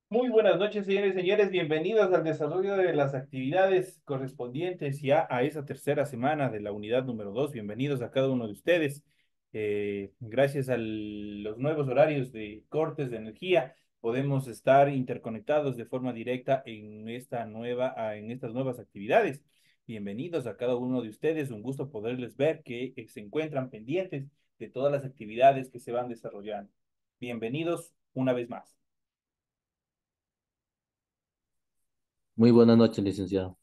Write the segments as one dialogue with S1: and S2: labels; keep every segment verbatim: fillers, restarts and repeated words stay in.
S1: Muy buenas noches, señores y señores. Bienvenidos al desarrollo de las actividades correspondientes ya a esa tercera semana de la unidad número dos. Bienvenidos a cada uno de ustedes. Eh, gracias a los nuevos horarios de cortes de energía, podemos estar interconectados de forma directa en esta nueva, ah, en estas nuevas actividades. Bienvenidos a cada uno de ustedes. Un gusto poderles ver que eh, se encuentran pendientes de todas las actividades que se van desarrollando. Bienvenidos una vez más.
S2: Muy buenas noches, licenciado.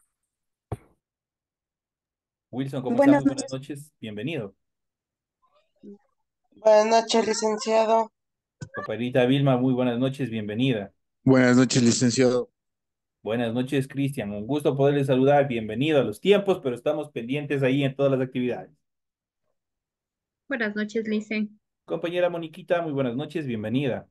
S1: Wilson, ¿cómo está?
S3: Buenas
S1: Muy buenas
S3: noches.
S1: noches. Bienvenido.
S3: Buenas noches, licenciado.
S1: Compañerita Vilma, muy buenas noches. Bienvenida.
S4: Buenas noches, licenciado.
S1: Buenas noches, Cristian. Un gusto poderle saludar. Bienvenido a los tiempos, pero estamos pendientes ahí en todas las actividades.
S5: Buenas noches, Lice.
S1: Compañera Moniquita, muy buenas noches. Bienvenida.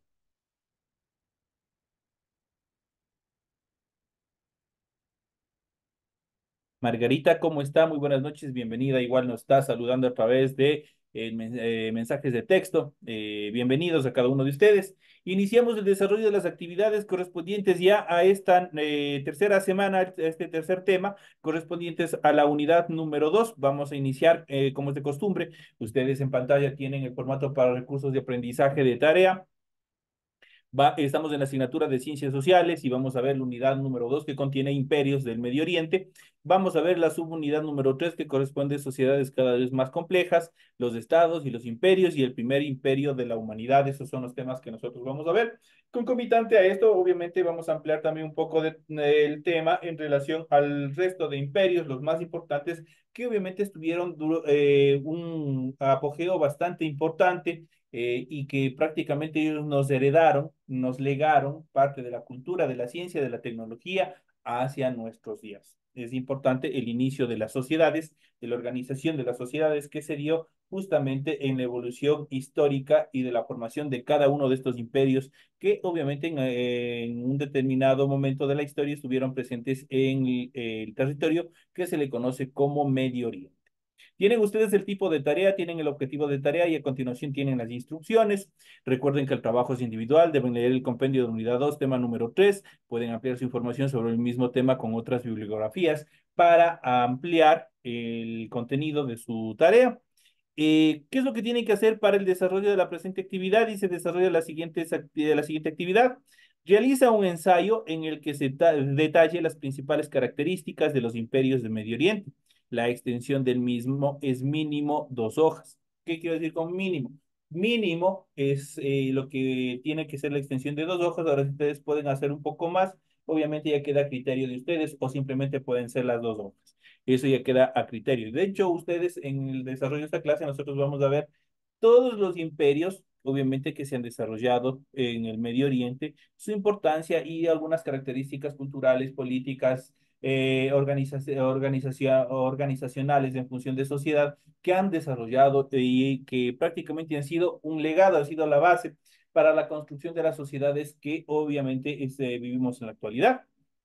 S1: Margarita, ¿cómo está? Muy buenas noches, bienvenida. Igual nos está saludando a través de eh, men- eh, mensajes de texto. Eh, bienvenidos a cada uno de ustedes. Iniciamos el desarrollo de las actividades correspondientes ya a esta eh, tercera semana, a este tercer tema, correspondientes a la unidad número dos. Vamos a iniciar, eh, como es de costumbre. Ustedes en pantalla tienen el formato para recursos de aprendizaje de tarea. Va, estamos en la asignatura de Ciencias Sociales y vamos a ver la unidad número dos que contiene imperios del Medio Oriente. Vamos a ver la subunidad número tres que corresponde a sociedades cada vez más complejas, los estados y los imperios y el primer imperio de la humanidad. Esos son los temas que nosotros vamos a ver. Concomitante a esto, obviamente vamos a ampliar también un poco de, de, el tema en relación al resto de imperios, los más importantes, que obviamente estuvieron duro, eh, un apogeo bastante importante eh, y que prácticamente ellos nos heredaron, nos legaron parte de la cultura, de la ciencia, de la tecnología hacia nuestros días. Es importante el inicio de las sociedades, de la organización de las sociedades que se dio justamente en la evolución histórica y de la formación de cada uno de estos imperios que obviamente en, eh, en un determinado momento de la historia estuvieron presentes en el, el territorio que se le conoce como Medio Oriente. Tienen ustedes el tipo de tarea, tienen el objetivo de tarea y a continuación tienen las instrucciones. Recuerden que el trabajo es individual, deben leer el compendio de unidad dos, tema número tres. Pueden ampliar su información sobre el mismo tema con otras bibliografías para ampliar el contenido de su tarea. Eh, ¿qué es lo que tienen que hacer para el desarrollo de la presente actividad? Y se desarrolla la siguiente, la siguiente actividad. Realiza un ensayo en el que se detalle las principales características de los imperios de Medio Oriente. La extensión del mismo es mínimo dos hojas. ¿Qué quiero decir con mínimo? Mínimo es eh, lo que tiene que ser la extensión de dos hojas. Ahora, si ustedes pueden hacer un poco más, obviamente ya queda a criterio de ustedes o simplemente pueden ser las dos hojas. Eso ya queda a criterio. De hecho, ustedes en el desarrollo de esta clase, nosotros vamos a ver todos los imperios, obviamente, que se han desarrollado en el Medio Oriente, su importancia y algunas características culturales, políticas, eh, organizaci- organizacia- organizacionales en función de sociedad que han desarrollado y que prácticamente han sido un legado, ha sido la base para la construcción de las sociedades que obviamente este, vivimos en la actualidad.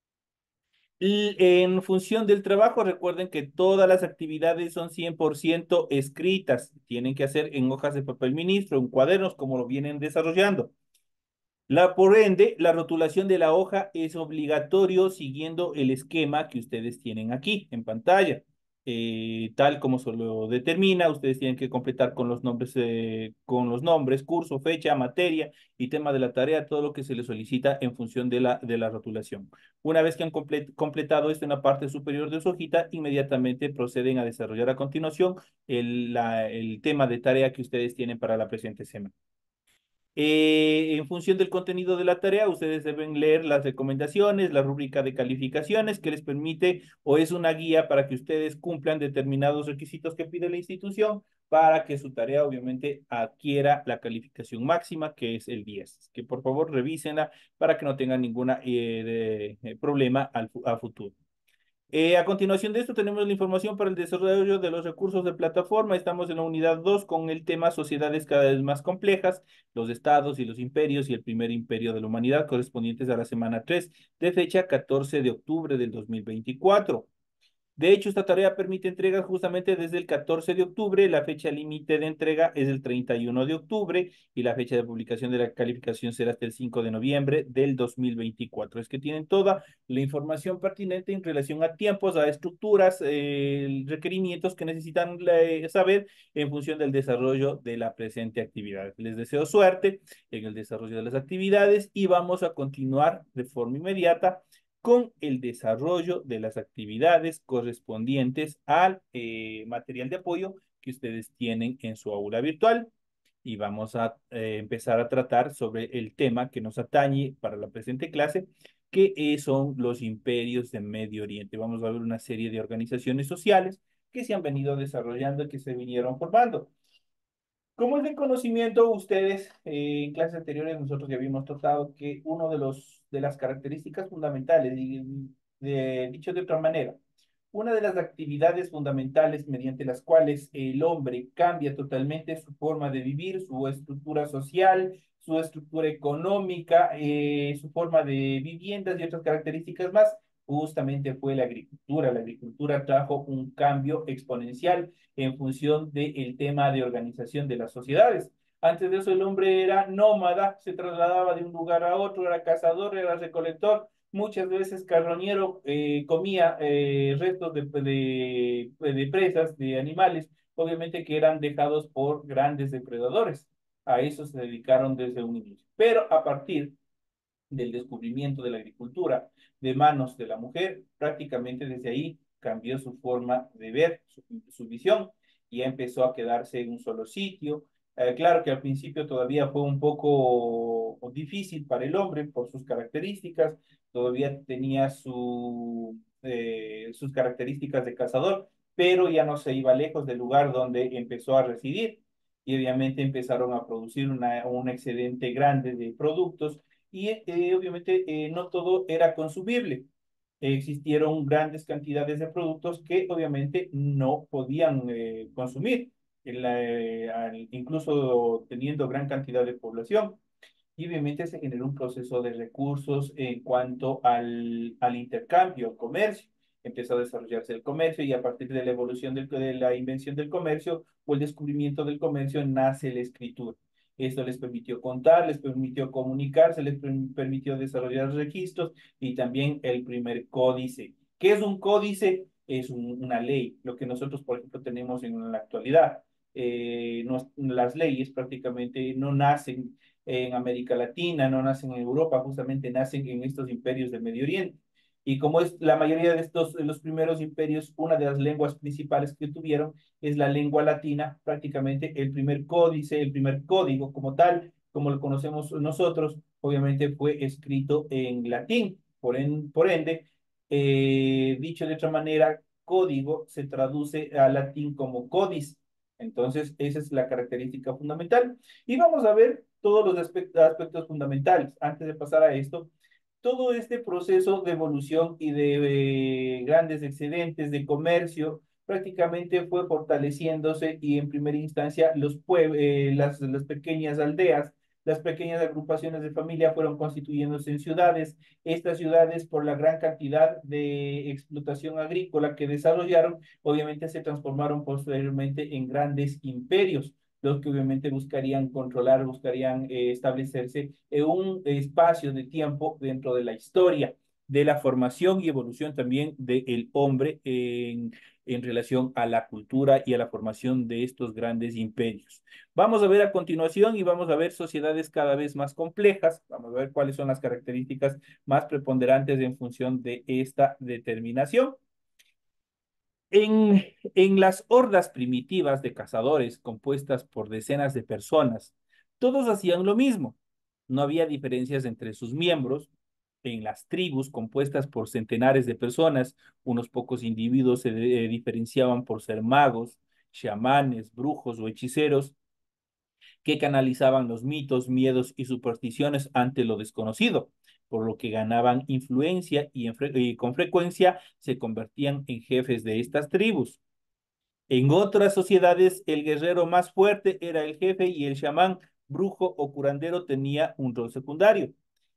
S1: Y en función del trabajo, recuerden que todas las actividades son cien por ciento escritas. Tienen que hacer en hojas de papel ministro, en cuadernos, como lo vienen desarrollando. La, por ende, la rotulación de la hoja es obligatorio siguiendo el esquema que ustedes tienen aquí en pantalla. Eh, tal como se lo determina, ustedes tienen que completar con los nombres, eh, con los nombres, curso, fecha, materia y tema de la tarea, todo lo que se les solicita en función de la, de la rotulación. Una vez que han comple completado esto en la parte superior de su hojita, inmediatamente proceden a desarrollar a continuación el, la, el tema de tarea que ustedes tienen para la presente semana. Eh, en función del contenido de la tarea, ustedes deben leer las recomendaciones, la rúbrica de calificaciones que les permite o es una guía para que ustedes cumplan determinados requisitos que pide la institución para que su tarea obviamente adquiera la calificación máxima que es el diez. Que por favor revísenla para que no tengan ningún eh, problema al, a futuro. Eh, a continuación de esto tenemos la información para el desarrollo de los recursos de plataforma. Estamos en la unidad dos con el tema sociedades cada vez más complejas, los estados y los imperios y el primer imperio de la humanidad correspondientes a la semana tres de fecha catorce de octubre del dos mil veinticuatro. De hecho, esta tarea permite entregas justamente desde el catorce de octubre, la fecha límite de entrega es el treinta y uno de octubre y la fecha de publicación de la calificación será hasta el cinco de noviembre del dos mil veinticuatro. Es que tienen toda la información pertinente en relación a tiempos, a estructuras, eh, requerimientos que necesitan eh, saber en función del desarrollo de la presente actividad. Les deseo suerte en el desarrollo de las actividades y vamos a continuar de forma inmediata con el desarrollo de las actividades correspondientes al eh, material de apoyo que ustedes tienen en su aula virtual. Y vamos a eh, empezar a tratar sobre el tema que nos atañe para la presente clase, que eh, son los imperios de Medio Oriente. Vamos a ver una serie de organizaciones sociales que se han venido desarrollando y que se vinieron formando. Como es de conocimiento, ustedes eh, en clases anteriores nosotros ya habíamos tratado que uno de los de las características fundamentales, y de, dicho de otra manera, una de las actividades fundamentales mediante las cuales el hombre cambia totalmente su forma de vivir, su estructura social, su estructura económica, eh, su forma de viviendas y otras características más, justamente fue la agricultura. La agricultura trajo un cambio exponencial en función del tema de organización de las sociedades. Antes de eso el hombre era nómada, se trasladaba de un lugar a otro, era cazador, era recolector, muchas veces carroñero, eh, comía eh, restos de, de, de presas, de animales, obviamente que eran dejados por grandes depredadores. A eso se dedicaron desde un inicio. Pero a partir del descubrimiento de la agricultura de manos de la mujer, prácticamente desde ahí cambió su forma de ver, su, su visión, y empezó a quedarse en un solo sitio. Eh, claro que al principio todavía fue un poco difícil para el hombre por sus características, todavía tenía su, eh, sus características de cazador, pero ya no se iba lejos del lugar donde empezó a residir y obviamente empezaron a producir una, un excedente grande de productos y eh, obviamente eh, no todo era consumible. Existieron grandes cantidades de productos que obviamente no podían eh, consumir, en la, eh, al- incluso teniendo gran cantidad de población. Y obviamente se generó un proceso de recursos en cuanto al, al intercambio, al comercio. Empezó a desarrollarse el comercio y a partir de la evolución del- de la invención del comercio o el descubrimiento del comercio nace la escritura. Esto les permitió contar, les permitió comunicarse, les per- permitió desarrollar registros y también el primer códice. ¿Qué es un códice? Es un- una ley, lo que nosotros, por ejemplo, tenemos en la actualidad. Eh, nos- las leyes prácticamente no nacen en América Latina, no nacen en Europa, justamente nacen en estos imperios del Medio Oriente. Y como es la mayoría de estos, de los primeros imperios, una de las lenguas principales que tuvieron es la lengua latina, prácticamente el primer códice, el primer código como tal, como lo conocemos nosotros, obviamente fue escrito en latín. Por, en, por ende, eh, dicho de otra manera, código se traduce al latín como códice. Entonces, esa es la característica fundamental. Y vamos a ver todos los aspectos, aspectos fundamentales. Antes de pasar a esto, todo este proceso de evolución y de eh, grandes excedentes de comercio prácticamente fue fortaleciéndose y en primera instancia los pue- eh, las, las pequeñas aldeas, las pequeñas agrupaciones de familia fueron constituyéndose en ciudades. Estas ciudades, por la gran cantidad de explotación agrícola que desarrollaron, obviamente se transformaron posteriormente en grandes imperios los que obviamente buscarían controlar, buscarían eh, establecerse en un espacio de tiempo dentro de la historia de la formación y evolución también del hombre en, en relación a la cultura y a la formación de estos grandes imperios. Vamos a ver a continuación y vamos a ver sociedades cada vez más complejas, vamos a ver cuáles son las características más preponderantes en función de esta determinación. En, en las hordas primitivas de cazadores compuestas por decenas de personas, todos hacían lo mismo. No había diferencias entre sus miembros. En las tribus compuestas por centenares de personas, unos pocos individuos se eh, diferenciaban por ser magos, chamanes, brujos o hechiceros que canalizaban los mitos, miedos y supersticiones ante lo desconocido, por lo que ganaban influencia y, en fre y con frecuencia se convertían en jefes de estas tribus. En otras sociedades, el guerrero más fuerte era el jefe y el chamán, brujo o curandero tenía un rol secundario.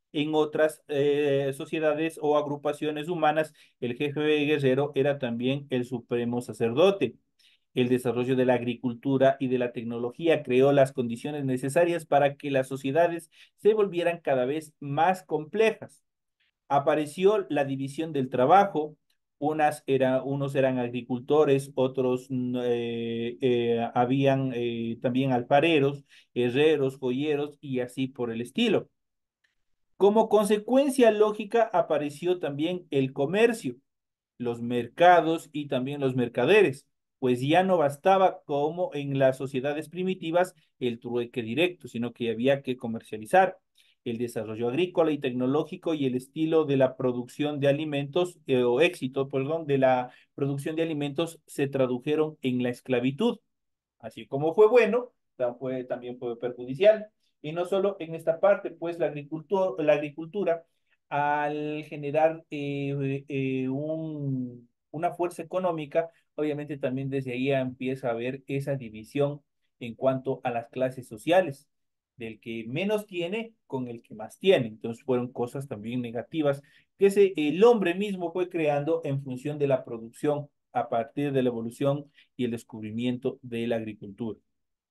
S1: En otras eh, sociedades o agrupaciones humanas, el jefe guerrero era también el supremo sacerdote. El desarrollo de la agricultura y de la tecnología creó las condiciones necesarias para que las sociedades se volvieran cada vez más complejas. Apareció la división del trabajo, unas era, unos eran agricultores, otros mm, eh, eh, habían eh, también alfareros, herreros, joyeros y así por el estilo. Como consecuencia lógica apareció también el comercio, los mercados y también los mercaderes, pues ya no bastaba como en las sociedades primitivas el trueque directo, sino que había que comercializar. El desarrollo agrícola y tecnológico y el estilo de la producción de alimentos, eh, o éxito, perdón, de la producción de alimentos se tradujeron en la esclavitud. Así como fue bueno, fue, también fue perjudicial. Y no solo en esta parte, pues la agricultura, la agricultura al generar eh, eh, un, una fuerza económica, obviamente también desde ahí empieza a haber esa división en cuanto a las clases sociales, del que menos tiene con el que más tiene. Entonces fueron cosas también negativas que se, el hombre mismo fue creando en función de la producción a partir de la evolución y el descubrimiento de la agricultura.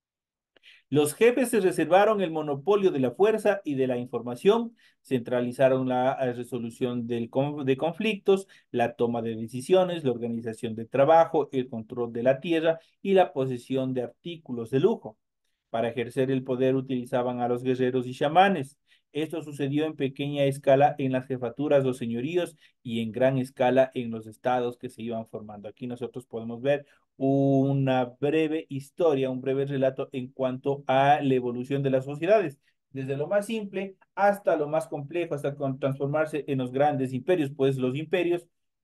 S1: Los jefes se reservaron el monopolio de la fuerza y de la información, centralizaron la eh, resolución del, de conflictos, la toma de decisiones, la organización del trabajo, el control de la tierra y la posesión de artículos de lujo. Para ejercer el poder utilizaban a los guerreros y chamanes. Esto sucedió en pequeña escala en las jefaturas, los señoríos y en gran escala en los estados que se iban formando. Aquí nosotros podemos ver una breve historia, un breve relato en cuanto a la evolución de las sociedades, desde lo más simple hasta lo más complejo, hasta con transformarse en los grandes imperios, pues los imperios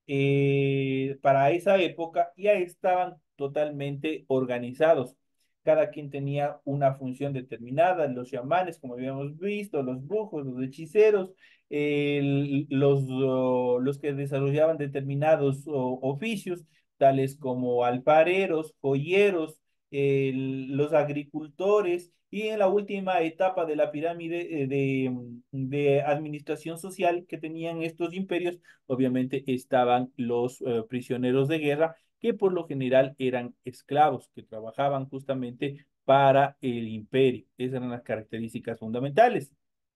S1: eh, para esa época ya estaban totalmente organizados. Cada quien tenía una función determinada, los chamanes, como habíamos visto, los brujos, los hechiceros, el, los, oh, los que desarrollaban determinados oh, oficios, tales como alfareros, joyeros, el, los agricultores, y en la última etapa de la pirámide eh, de, de administración social que tenían estos imperios, obviamente estaban los eh, prisioneros de guerra, que por lo general eran esclavos, que trabajaban justamente para el imperio. Esas eran las características fundamentales.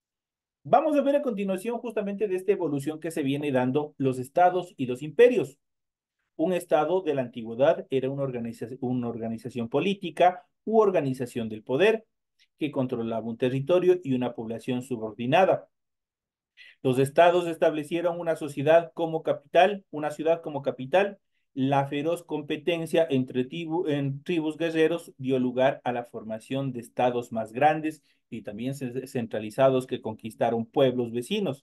S1: Vamos a ver a continuación justamente de esta evolución que se viene dando los estados y los imperios. Un estado de la antigüedad era una, organiza una organización política u organización del poder que controlaba un territorio y una población subordinada. Los estados establecieron una sociedad como capital, una ciudad como capital. La feroz competencia entre tribu, en tribus guerreros dio lugar a la formación de estados más grandes y también centralizados que conquistaron pueblos vecinos.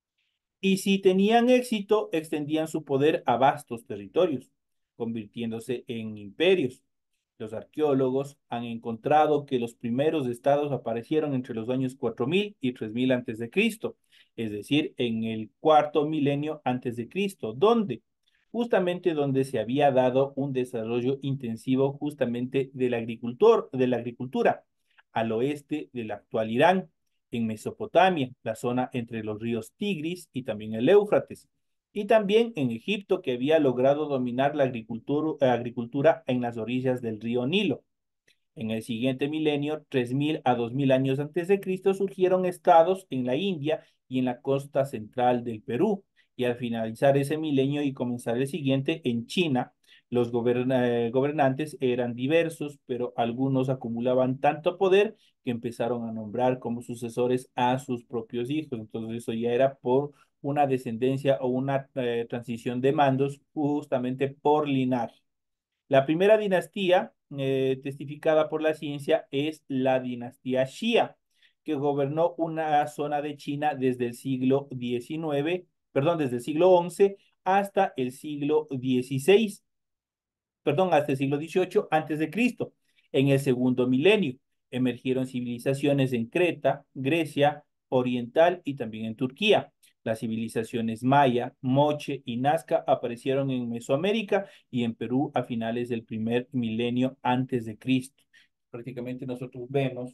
S1: Y si tenían éxito, extendían su poder a vastos territorios, convirtiéndose en imperios. Los arqueólogos han encontrado que los primeros estados aparecieron entre los años cuatro mil y tres mil antes de Cristo, es decir, en el cuarto milenio antes de Cristo, donde justamente donde se había dado un desarrollo intensivo justamente del agricultor, de la agricultura, al oeste del actual Irán, en Mesopotamia, la zona entre los ríos Tigris y también el Éufrates, y también en Egipto, que había logrado dominar la agricultura, agricultura en las orillas del río Nilo. En el siguiente milenio, tres mil a dos mil años antes de Cristo, surgieron estados en la India y en la costa central del Perú. Y al finalizar ese milenio y comenzar el siguiente, en China, los goberna eh, gobernantes eran diversos, pero algunos acumulaban tanto poder que empezaron a nombrar como sucesores a sus propios hijos. Entonces eso ya era por una descendencia o una eh, transición de mandos justamente por linaje. La primera dinastía eh, testificada por la ciencia es la dinastía Xia, que gobernó una zona de China desde el siglo diecinueve, perdón, desde el siglo once hasta el siglo dieciséis, perdón, hasta el siglo dieciocho antes de Cristo. En el segundo milenio emergieron civilizaciones en Creta, Grecia Oriental y también en Turquía. Las civilizaciones maya, moche y nazca aparecieron en Mesoamérica y en Perú a finales del primer milenio antes de Cristo. Prácticamente nosotros vemos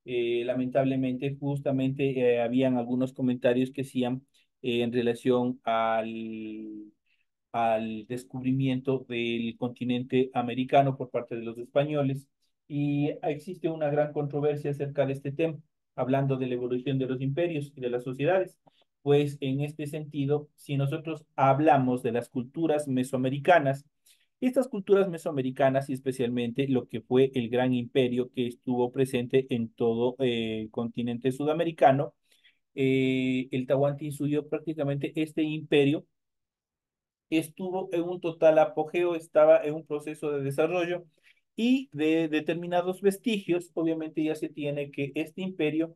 S1: Eh, lamentablemente, justamente eh, habían algunos comentarios que hacían eh, en relación al, al descubrimiento del continente americano por parte de los españoles y existe una gran controversia acerca de este tema, hablando de la evolución de los imperios y de las sociedades. Pues en este sentido, si nosotros hablamos de las culturas mesoamericanas, estas culturas mesoamericanas y especialmente lo que fue el gran imperio que estuvo presente en todo eh, el continente sudamericano, eh, el Tahuantinsuyo, prácticamente este imperio estuvo en un total apogeo, estaba en un proceso de desarrollo y de determinados vestigios, obviamente ya se tiene que este imperio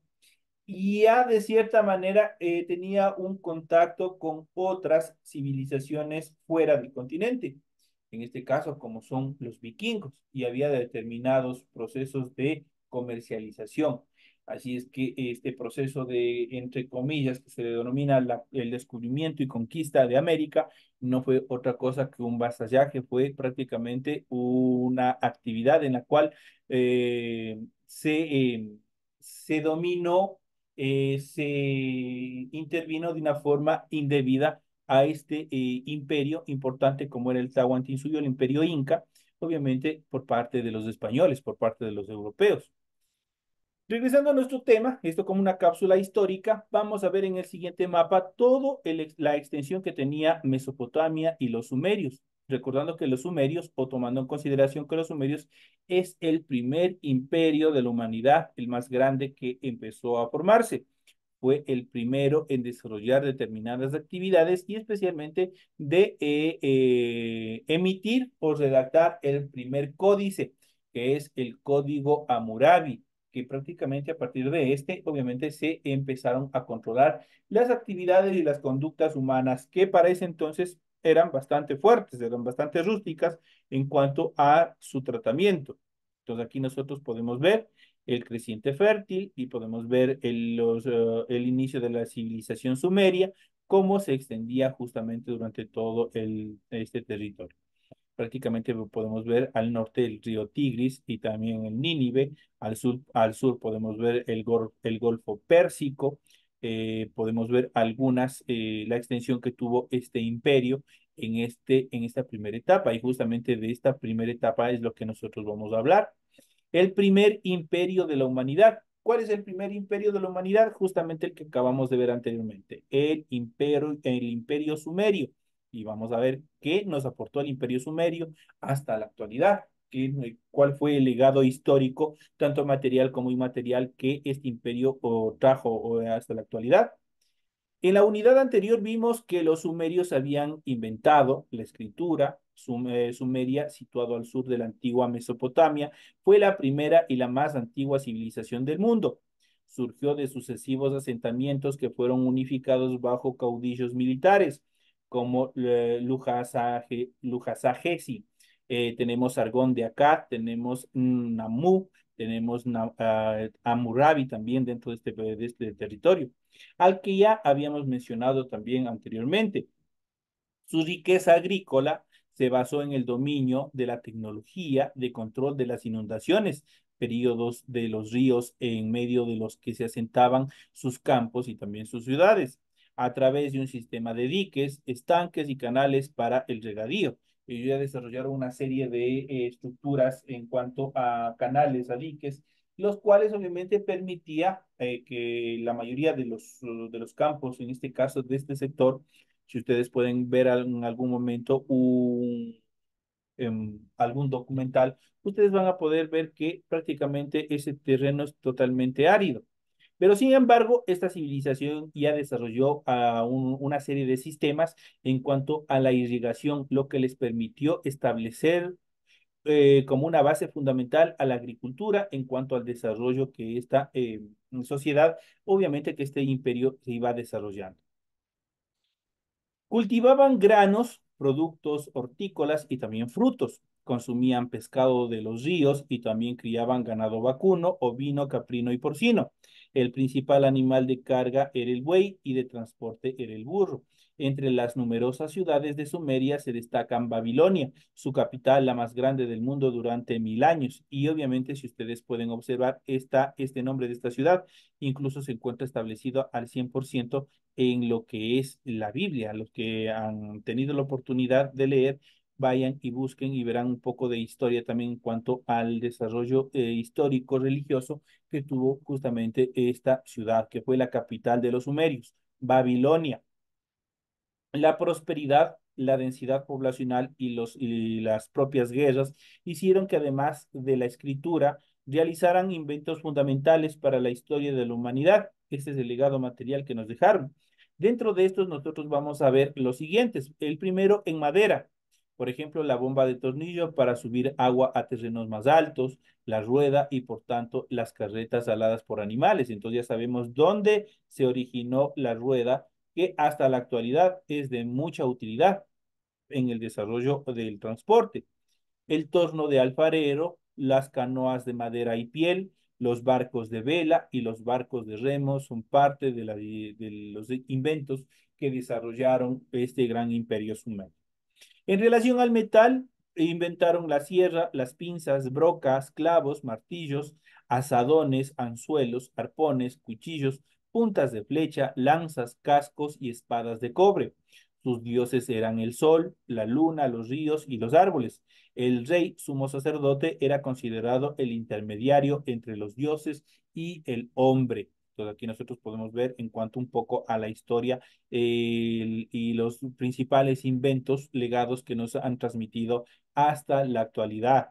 S1: ya de cierta manera eh, tenía un contacto con otras civilizaciones fuera del continente, en este caso como son los vikingos, y había determinados procesos de comercialización. Así es que este proceso de, entre comillas, que se le denomina la, el descubrimiento y conquista de América, no fue otra cosa que un vasallaje, fue prácticamente una actividad en la cual eh, se, eh, se dominó eh, se intervino de una forma indebida a este eh, imperio importante como era el Tahuantinsuyo, el imperio inca, obviamente por parte de los españoles, por parte de los europeos. Regresando a nuestro tema, esto como una cápsula histórica, vamos a ver en el siguiente mapa todo el, la extensión que tenía Mesopotamia y los sumerios. Recordando que los sumerios, o tomando en consideración que los sumerios es el primer imperio de la humanidad, el más grande que empezó a formarse, fue el primero en desarrollar determinadas actividades y especialmente de eh, eh, emitir o redactar el primer códice, que es el Código Hammurabi, que prácticamente a partir de este, obviamente, se empezaron a controlar las actividades y las conductas humanas, que para ese entonces eran bastante fuertes, eran bastante rústicas en cuanto a su tratamiento. Entonces aquí nosotros podemos ver el creciente fértil y podemos ver el, los, uh, el inicio de la civilización sumeria, cómo se extendía justamente durante todo el, este territorio. Prácticamente podemos ver al norte el río Tigris y también el Nínive, al sur, al sur podemos ver el, gor, el Golfo Pérsico, eh, podemos ver algunas, eh, la extensión que tuvo este imperio en, este, en esta primera etapa y justamente de esta primera etapa es lo que nosotros vamos a hablar. El primer imperio de la humanidad. ¿Cuál es el primer imperio de la humanidad? Justamente el que acabamos de ver anteriormente, el imperio, el imperio sumerio. Y vamos a ver qué nos aportó el imperio sumerio hasta la actualidad. ¿Qué, cuál fue el legado histórico, tanto material como inmaterial, que este imperio o, trajo o, hasta la actualidad? En la unidad anterior vimos que los sumerios habían inventado la escritura sum eh, sumeria, situado al sur de la antigua Mesopotamia. Fue la primera y la más antigua civilización del mundo. Surgió de sucesivos asentamientos que fueron unificados bajo caudillos militares, como eh, Lujasagesi. Eh, tenemos Sargón de Akkad, tenemos mm, Namu, tenemos Na uh, Hammurabi también dentro de este, de este territorio, al que ya habíamos mencionado también anteriormente. Su riqueza agrícola se basó en el dominio de la tecnología de control de las inundaciones, periodos de los ríos en medio de los que se asentaban sus campos y también sus ciudades, a través de un sistema de diques, estanques y canales para el regadío. Ellos ya desarrollaron una serie de eh, estructuras en cuanto a canales, a diques, los cuales obviamente permitía eh, que la mayoría de los, de los campos, en este caso de este sector, si ustedes pueden ver en algún momento un, um, algún documental, ustedes van a poder ver que prácticamente ese terreno es totalmente árido. Pero sin embargo, esta civilización ya desarrolló uh, un, una serie de sistemas en cuanto a la irrigación, lo que les permitió establecer eh, como una base fundamental a la agricultura en cuanto al desarrollo que esta eh, sociedad, obviamente que este imperio se iba desarrollando. Cultivaban granos, productos hortícolas y también frutos. Consumían pescado de los ríos y también criaban ganado vacuno, ovino, caprino y porcino. El principal animal de carga era el buey y de transporte era el burro. Entre las numerosas ciudades de Sumeria se destacan Babilonia, su capital, la más grande del mundo durante mil años. Y obviamente, si ustedes pueden observar, está este nombre de esta ciudad, incluso se encuentra establecido al cien por ciento en lo que es la Biblia. Los que han tenido la oportunidad de leer, vayan y busquen y verán un poco de historia también en cuanto al desarrollo eh, histórico religioso que tuvo justamente esta ciudad, que fue la capital de los sumerios, Babilonia. La prosperidad, la densidad poblacional y, los, y las propias guerras hicieron que además de la escritura realizaran inventos fundamentales para la historia de la humanidad. Este es el legado material que nos dejaron. Dentro de estos nosotros vamos a ver los siguientes. El primero en madera. Por ejemplo, la bomba de tornillo para subir agua a terrenos más altos, la rueda y por tanto las carretas aladas por animales. Entonces ya sabemos dónde se originó la rueda, que hasta la actualidad es de mucha utilidad en el desarrollo del transporte. El torno de alfarero, las canoas de madera y piel, los barcos de vela y los barcos de remo son parte de, la, de los inventos que desarrollaron este gran imperio sumerio. En relación al metal, inventaron la sierra, las pinzas, brocas, clavos, martillos, azadones, anzuelos, arpones, cuchillos, puntas de flecha, lanzas, cascos y espadas de cobre. Sus dioses eran el sol, la luna, los ríos y los árboles. El rey, sumo sacerdote, era considerado el intermediario entre los dioses y el hombre. Entonces aquí nosotros podemos ver en cuanto un poco a la historia eh, y los principales inventos legados que nos han transmitido hasta la actualidad.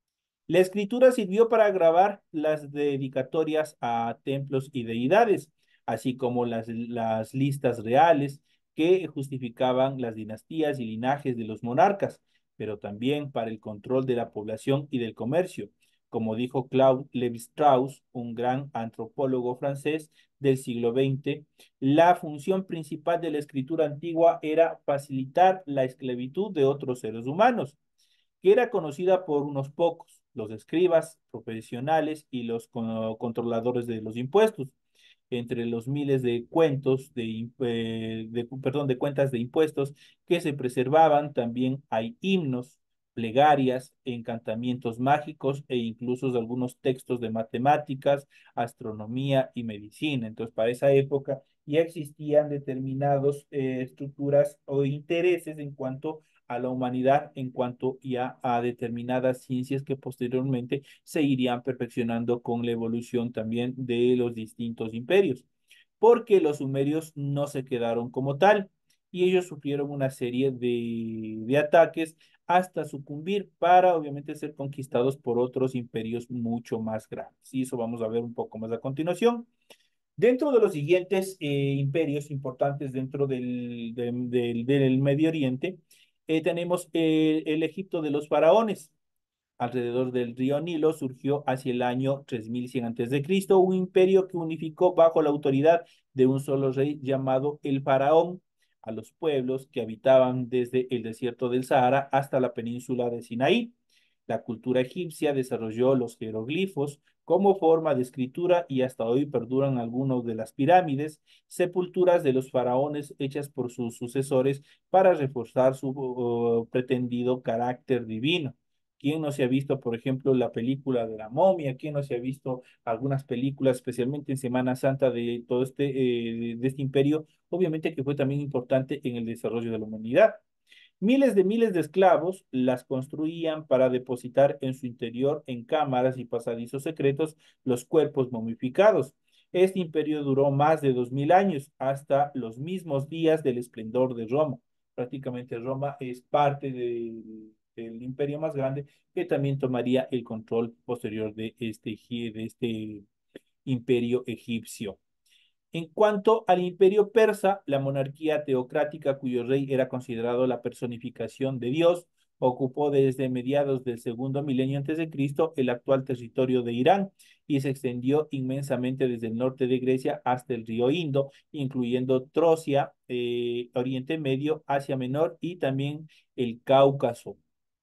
S1: La escritura sirvió para grabar las dedicatorias a templos y deidades, así como las, las listas reales que justificaban las dinastías y linajes de los monarcas, pero también para el control de la población y del comercio. Como dijo Claude Lévi-Strauss, un gran antropólogo francés del siglo veinte, la función principal de la escritura antigua era facilitar la esclavitud de otros seres humanos, que era conocida por unos pocos, los escribas profesionales y los controladores de los impuestos. Entre los miles de cuentos de, eh, de, perdón, de cuentas de impuestos que se preservaban, también hay himnos, plegarias, encantamientos mágicos e incluso algunos textos de matemáticas, astronomía y medicina. Entonces, para esa época ya existían determinadas eh, estructuras o intereses en cuanto a la humanidad, en cuanto ya a determinadas ciencias que posteriormente se irían perfeccionando con la evolución también de los distintos imperios, porque los sumerios no se quedaron como tal y ellos sufrieron una serie de, de ataques hasta sucumbir para obviamente ser conquistados por otros imperios mucho más grandes. Y eso vamos a ver un poco más a continuación. Dentro de los siguientes eh, imperios importantes dentro del, de, del, del Medio Oriente, eh, tenemos eh, el Egipto de los faraones. Alrededor del río Nilo surgió hacia el año tres mil cien antes de Cristo un imperio que unificó bajo la autoridad de un solo rey llamado el faraón a los pueblos que habitaban desde el desierto del Sahara hasta la península de Sinaí. La cultura egipcia desarrolló los jeroglifos como forma de escritura y hasta hoy perduran algunos de las pirámides, sepulturas de los faraones hechas por sus sucesores para reforzar su uh, pretendido carácter divino. ¿Quién no se ha visto, por ejemplo, la película de la momia? ¿Quién no se ha visto algunas películas, especialmente en Semana Santa, de todo este, eh, de este imperio? Obviamente que fue también importante en el desarrollo de la humanidad. Miles de miles de esclavos las construían para depositar en su interior, en cámaras y pasadizos secretos, los cuerpos momificados. Este imperio duró más de dos mil años, hasta los mismos días del esplendor de Roma. Prácticamente Roma es parte de, del imperio más grande que también tomaría el control posterior de este, de este imperio egipcio. En cuanto al imperio persa, la monarquía teocrática cuyo rey era considerado la personificación de Dios, ocupó desde mediados del segundo milenio antes de Cristo el actual territorio de Irán y se extendió inmensamente desde el norte de Grecia hasta el río Indo, incluyendo Trocia, eh, Oriente Medio, Asia Menor y también el Cáucaso.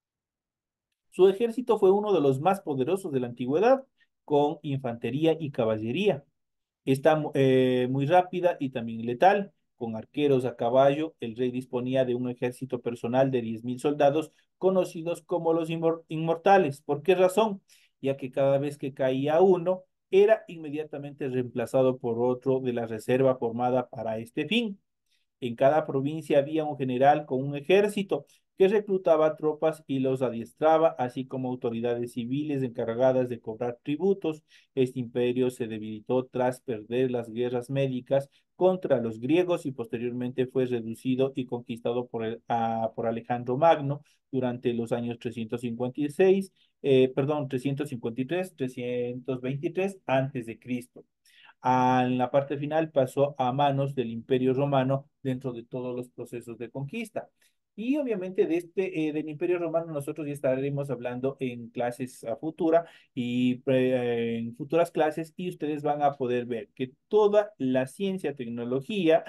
S1: Su ejército fue uno de los más poderosos de la antigüedad, con infantería y caballería. Está eh, muy rápida y también letal. Con arqueros a caballo, el rey disponía de un ejército personal de diez mil soldados conocidos como los inmortales. ¿Por qué razón? Ya que cada vez que caía uno, era inmediatamente reemplazado por otro de la reserva formada para este fin. En cada provincia había un general con un ejército que reclutaba tropas y los adiestraba, así como autoridades civiles encargadas de cobrar tributos. Este imperio se debilitó tras perder las guerras médicas contra los griegos y posteriormente fue reducido y conquistado por, el, a, por Alejandro Magno durante los años trescientos cincuenta y seis, eh, perdón, trescientos cincuenta y tres, trescientos veintitrés antes de Cristo. A, en la parte final pasó a manos del Imperio Romano dentro de todos los procesos de conquista. Y obviamente de este, eh, del Imperio Romano nosotros ya estaremos hablando en clases a futura y eh, en futuras clases y ustedes van a poder ver que toda la ciencia, tecnología,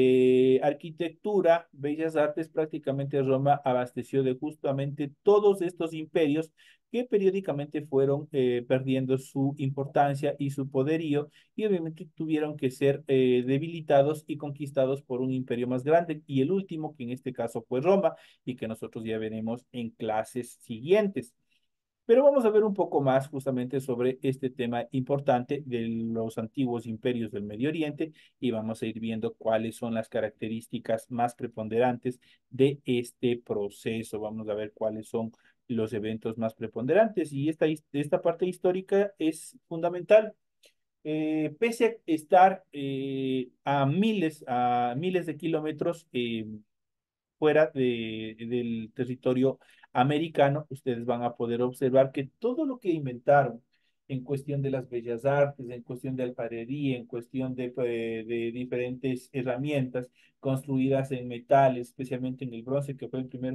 S1: eh, arquitectura, bellas artes, prácticamente Roma abasteció de justamente todos estos imperios que periódicamente fueron eh, perdiendo su importancia y su poderío y obviamente tuvieron que ser eh, debilitados y conquistados por un imperio más grande y el último, que en este caso fue Roma y que nosotros ya veremos en clases siguientes. Pero vamos a ver un poco más justamente sobre este tema importante de los antiguos imperios del Medio Oriente y vamos a ir viendo cuáles son las características más preponderantes de este proceso. Vamos a ver cuáles son los eventos más preponderantes y esta, esta parte histórica es fundamental. Eh, pese a estar eh, a miles, a miles de kilómetros eh, fuera de, del territorio americano, ustedes van a poder observar que todo lo que inventaron en cuestión de las bellas artes, en cuestión de alfarería, en cuestión de, eh, de diferentes herramientas construidas en metales, especialmente en el bronce, que fue el primer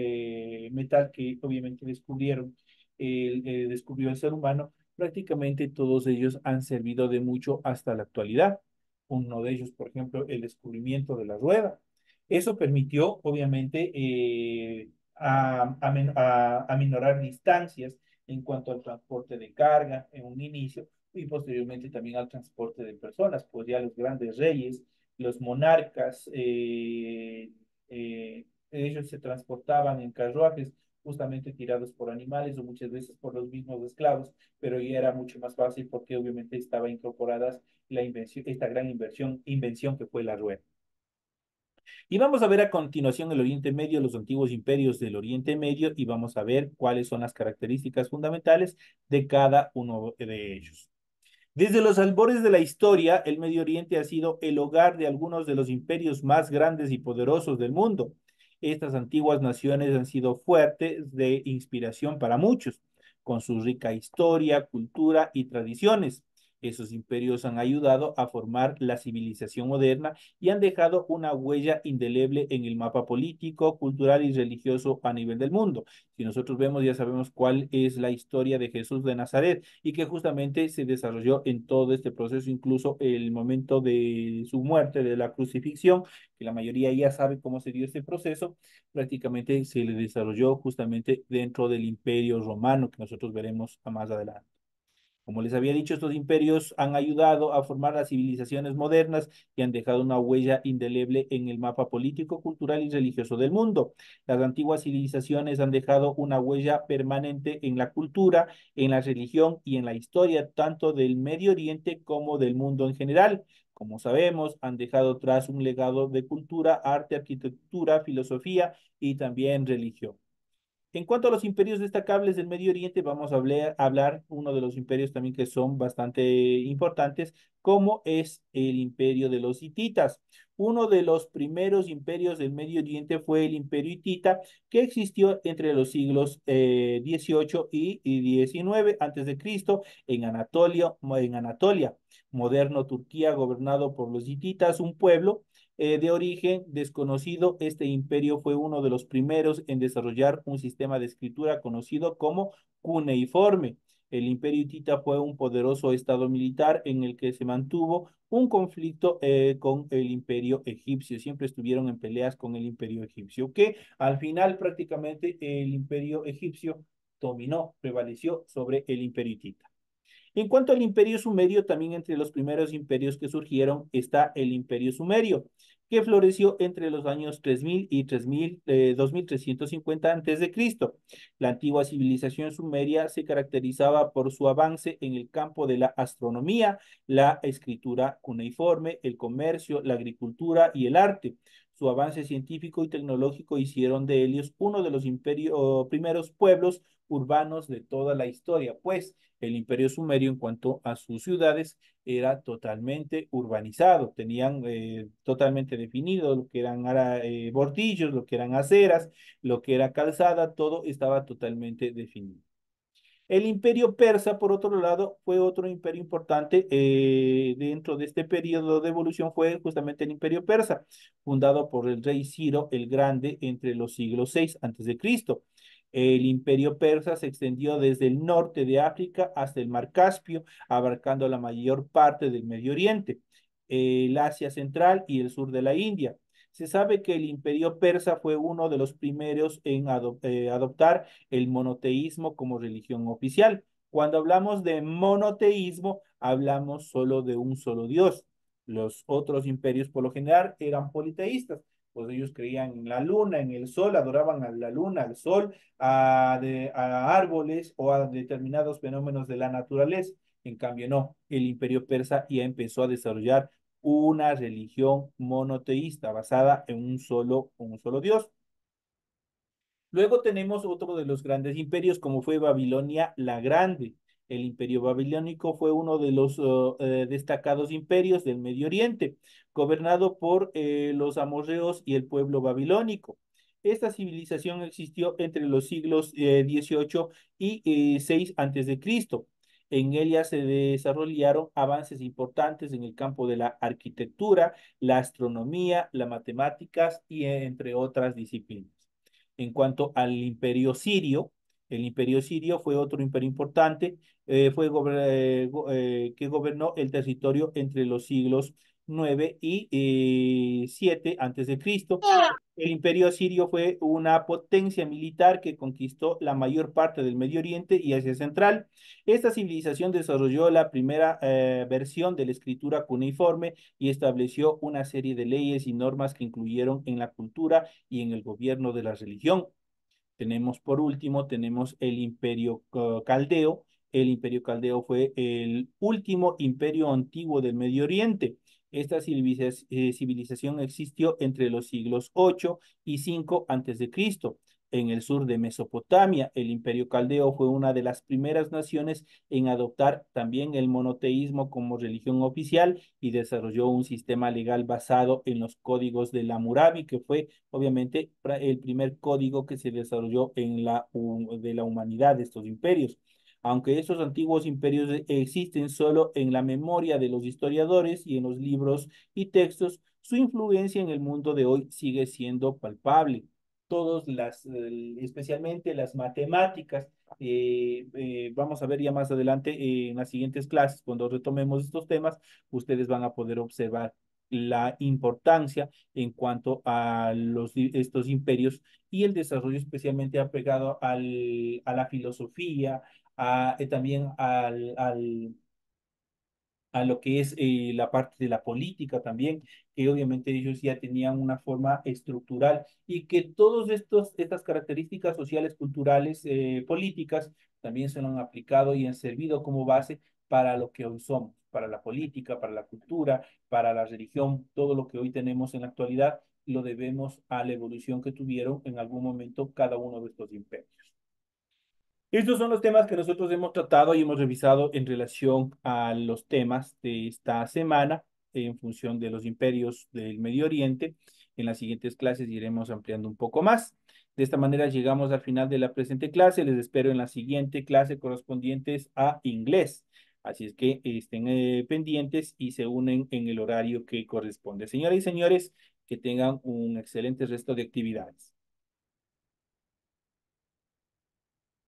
S1: eh, metal que obviamente descubrieron, el, eh, descubrió el ser humano, prácticamente todos ellos han servido de mucho hasta la actualidad. Uno de ellos, por ejemplo, el descubrimiento de la rueda. Eso permitió, obviamente, eh, a, a, a, aminorar distancias en cuanto al transporte de carga en un inicio y posteriormente también al transporte de personas, pues ya los grandes reyes, los monarcas, eh, eh, ellos se transportaban en carruajes justamente tirados por animales o muchas veces por los mismos esclavos, pero ya era mucho más fácil porque obviamente estaba incorporada la invención, esta gran inversión, invención que fue la rueda. Y vamos a ver a continuación el Oriente Medio, los antiguos imperios del Oriente Medio, y vamos a ver cuáles son las características fundamentales de cada uno de ellos. Desde los albores de la historia, el Medio Oriente ha sido el hogar de algunos de los imperios más grandes y poderosos del mundo. Estas antiguas naciones han sido fuertes de inspiración para muchos, con su rica historia, cultura y tradiciones. Esos imperios han ayudado a formar la civilización moderna y han dejado una huella indeleble en el mapa político, cultural y religioso a nivel del mundo. Si nosotros vemos, ya sabemos cuál es la historia de Jesús de Nazaret y que justamente se desarrolló en todo este proceso, incluso el momento de su muerte, de la crucifixión, que la mayoría ya sabe cómo se dio este proceso, prácticamente se le desarrolló justamente dentro del imperio romano, que nosotros veremos más adelante. Como les había dicho, estos imperios han ayudado a formar las civilizaciones modernas y han dejado una huella indeleble en el mapa político, cultural y religioso del mundo. Las antiguas civilizaciones han dejado una huella permanente en la cultura, en la religión y en la historia, tanto del Medio Oriente como del mundo en general. Como sabemos, han dejado tras un legado de cultura, arte, arquitectura, filosofía y también religión. En cuanto a los imperios destacables del Medio Oriente, vamos a hablar, hablar uno de los imperios también que son bastante importantes, como es el imperio de los hititas. Uno de los primeros imperios del Medio Oriente fue el imperio hitita, que existió entre los siglos eh, dieciocho y, y diecinueve antes de Cristo en Anatolia, en Anatolia, moderno Turquía, gobernado por los hititas, un pueblo eh, de origen desconocido. Este imperio fue uno de los primeros en desarrollar un sistema de escritura conocido como cuneiforme. El imperio hitita fue un poderoso estado militar en el que se mantuvo un conflicto eh, con el imperio egipcio. Siempre estuvieron en peleas con el imperio egipcio, que al final prácticamente el imperio egipcio dominó, prevaleció sobre el imperio hitita. En cuanto al imperio sumerio, también entre los primeros imperios que surgieron está el imperio sumerio, que floreció entre los años tres mil y tres mil, eh, dos mil trescientos cincuenta antes de Cristo. La antigua civilización sumeria se caracterizaba por su avance en el campo de la astronomía, la escritura cuneiforme, el comercio, la agricultura y el arte. Su avance científico y tecnológico hicieron de Helios uno de los imperio, primeros pueblos urbanos de toda la historia, pues el imperio sumerio en cuanto a sus ciudades era totalmente urbanizado, tenían eh, totalmente definido lo que eran eh, bordillos, lo que eran aceras, lo que era calzada, todo estaba totalmente definido. El imperio persa, por otro lado, fue otro imperio importante eh, dentro de este periodo de evolución, fue justamente el imperio persa, fundado por el rey Ciro el Grande entre los siglos seis antes de Cristo. El imperio persa se extendió desde el norte de África hasta el mar Caspio, abarcando la mayor parte del Medio Oriente, el Asia Central y el sur de la India. Se sabe que el imperio persa fue uno de los primeros en ado eh, adoptar el monoteísmo como religión oficial. Cuando hablamos de monoteísmo, hablamos solo de un solo Dios. Los otros imperios por lo general eran politeístas, pues ellos creían en la luna, en el sol, adoraban a la luna, al sol, a, de, a árboles o a determinados fenómenos de la naturaleza. En cambio, no, el imperio persa ya empezó a desarrollar una religión monoteísta basada en un solo, un solo Dios. Luego tenemos otro de los grandes imperios, como fue Babilonia la Grande. El imperio babilónico fue uno de los uh, eh, destacados imperios del Medio Oriente, gobernado por eh, los amorreos y el pueblo babilónico. Esta civilización existió entre los siglos eh, dieciocho y eh, seis antes de Cristo. En ella se desarrollaron avances importantes en el campo de la arquitectura, la astronomía, las matemáticas y entre otras disciplinas. En cuanto al imperio sirio, el imperio sirio fue otro imperio importante, eh, fue eh, eh, que gobernó el territorio entre los siglos nueve y eh, siete antes de Cristo. El imperio sirio fue una potencia militar que conquistó la mayor parte del Medio Oriente y Asia Central. Esta civilización desarrolló la primera eh, versión de la escritura cuneiforme y estableció una serie de leyes y normas que incluyeron en la cultura y en el gobierno de la religión. Tenemos por último, tenemos el imperio uh, caldeo. El imperio caldeo fue el último imperio antiguo del Medio Oriente. Esta civilización, eh, civilización existió entre los siglos ocho y cinco antes de Cristo. En el sur de Mesopotamia, el imperio caldeo fue una de las primeras naciones en adoptar también el monoteísmo como religión oficial y desarrolló un sistema legal basado en los códigos de la Hammurabi, que fue obviamente el primer código que se desarrolló en la, de la humanidad de estos imperios. Aunque estos antiguos imperios existen solo en la memoria de los historiadores y en los libros y textos, su influencia en el mundo de hoy sigue siendo palpable. Todas las, eh, especialmente las matemáticas, eh, eh, vamos a ver ya más adelante eh, en las siguientes clases, cuando retomemos estos temas, ustedes van a poder observar la importancia en cuanto a los, estos imperios y el desarrollo especialmente apegado al, a la filosofía, a, eh, también al, al, a lo que es eh, la parte de la política también, que obviamente ellos ya tenían una forma estructural y que todas estas características sociales, culturales, eh, políticas, también se lo han aplicado y han servido como base para lo que hoy somos, para la política, para la cultura, para la religión, todo lo que hoy tenemos en la actualidad, lo debemos a la evolución que tuvieron en algún momento cada uno de estos imperios. Estos son los temas que nosotros hemos tratado y hemos revisado en relación a los temas de esta semana en función de los imperios del Medio Oriente. En las siguientes clases iremos ampliando un poco más. De esta manera llegamos al final de la presente clase. Les espero en la siguiente clase correspondientes a inglés. Así es que estén eh, pendientes y se unen en el horario que corresponde. Señoras y señores, que tengan un excelente resto de actividades.